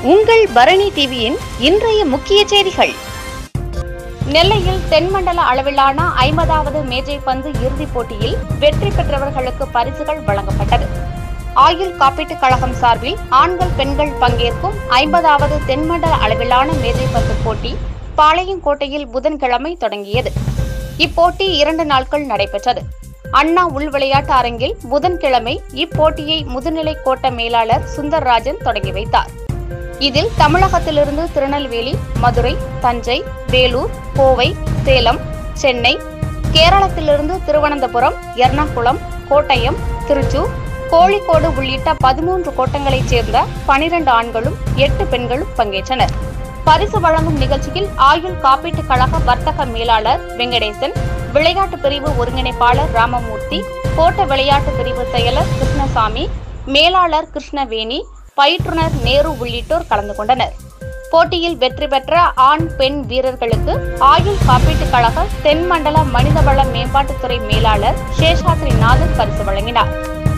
உங்கள் பரணி டிவியின் இன்றைய முக்கிய செய்திகள். நெல்லையில் தென்மண்டல அளவிலான 50வது மேஜைப்பந்து இறுதிப் போட்டியில் வெற்றி பெற்றவர்களுக்கு பரிசுகள் வழங்கப்பட்டது. ஆயுள் காப்பீட்டுக் கழகம் சார்பில் ஆண்கள் பெண்கள் பங்கேற்கும் 50வது தென்மண்டல அளவிலான மேஜைப்பந்து போட்டி பாளையங்கோட்டையில் புதன்கிழமை தொடங்கியது. இப்போட்டி 2 நாட்கள் நடைபெற்றது. அண்ணா உள் விளையாட்டு அரங்கில் புதன்கிழமை இப்போட்டியை முதுநிலை கோட்ட மேலாளர் சுந்தர்ராஜன் தொடங்கி வைத்தார். இதில் தமிழகத்திலிருந்து திருநெல்வேலி, மதுரை, தஞ்சை, வேலூர், கோவை, சேலம், சென்னை, கேரளத்திலிருந்து திருவனந்தபுரம், எர்ணாகுளம், கோட்டயம், திருச்சூர், கோழிக்கோடு உள்ளிட்ட 13 கோட்டங்களைச் சேர்ந்த 12 ஆண்களும் 8 பெண்களும் பங்கேற்றனர். பரிசு வழங்கும் நிகழ்ச்சியில் ஆயுள் காப்பீட்டுக் கழக வர்த்தக மேலாளர் வெங்கடேசன், விளையாட்டு பிரிவு ஒருங்கிணைப்பாளர் ராமமூர்த்தி, கோட்ட விளையாட்டு பிரிவு செயலர் கிருஷ்ணசாமி, மேலாளர் கிருஷ்ணவேணி, பயிற்றுனர் நேரு உள்ளிட்டோர் கலந்து கொண்டனர். போட்டியில் வெற்றி பெற்ற ஆண் பெண் வீரர்களுக்கு ஆயுள் காப்பீட்டுக் கழக தென்மண்டல மனிதவள மேம்பாட்டுத்துறை மேலாளர் சேஷாத்ரிநாதன் பரிசு வழங்கினார்.